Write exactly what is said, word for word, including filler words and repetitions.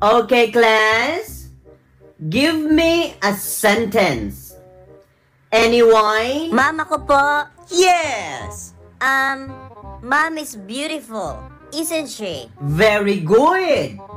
Okay, class. Give me a sentence. Anyone? Mama ko po. Yes! Um, Mom is beautiful, isn't she? Very good.